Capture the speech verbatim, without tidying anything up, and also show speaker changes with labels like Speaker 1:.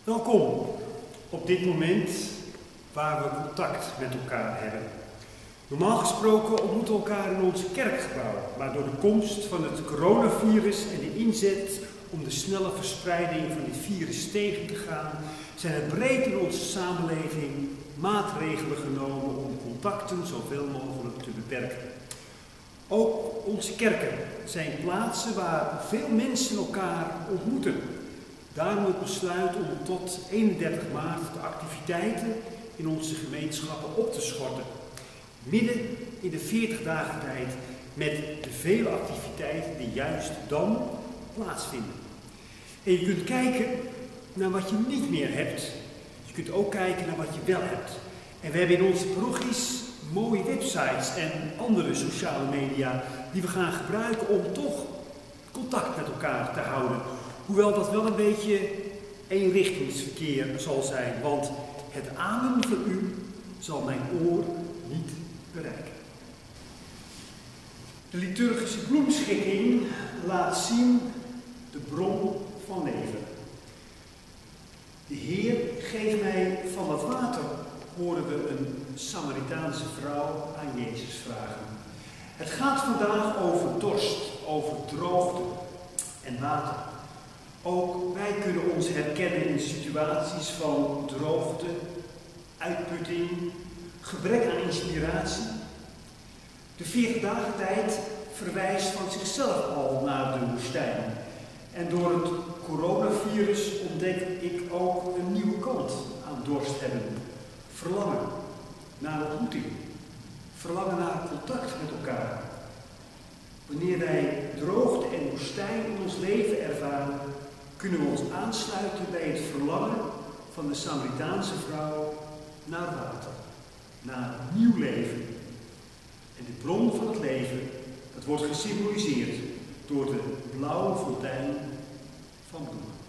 Speaker 1: Welkom op dit moment waar we contact met elkaar hebben. Normaal gesproken ontmoeten we elkaar in ons kerkgebouw, maar door de komst van het coronavirus en de inzet om de snelle verspreiding van dit virus tegen te gaan, zijn er breed in onze samenleving maatregelen genomen om contacten zoveel mogelijk te beperken. Ook onze kerken zijn plaatsen waar veel mensen elkaar ontmoeten. Daarom het besluit om tot eenendertig maart de activiteiten in onze gemeenschappen op te schorten. Midden in de veertig dagen tijd met de vele activiteiten die juist dan plaatsvinden. En je kunt kijken naar wat je niet meer hebt. Je kunt ook kijken naar wat je wel hebt. En we hebben in onze parochies mooie websites en andere sociale media die we gaan gebruiken om toch contact met elkaar te houden. Hoewel dat wel een beetje eenrichtingsverkeer zal zijn, want het ademen van u zal mijn oor niet bereiken. De liturgische bloemschikking laat zien de bron van leven. De Heer geeft mij van het water, horen we een Samaritaanse vrouw aan Jezus vragen. Het gaat vandaag over dorst, over droogte en water. Ook wij kunnen ons herkennen in situaties van droogte, uitputting, gebrek aan inspiratie. De veertig dagen tijd verwijst van zichzelf al naar de woestijn. En door het coronavirus ontdek ik ook een nieuwe kant aan dorst hebben. Verlangen naar ontmoeting. Verlangen naar contact met elkaar. Wanneer wij droogte en woestijn in ons leven ervaren, kunnen we ons aansluiten bij het verlangen van de Samaritaanse vrouw naar water, naar nieuw leven. En de bron van het leven, dat wordt gesymboliseerd door de blauwe fontein van bloemen.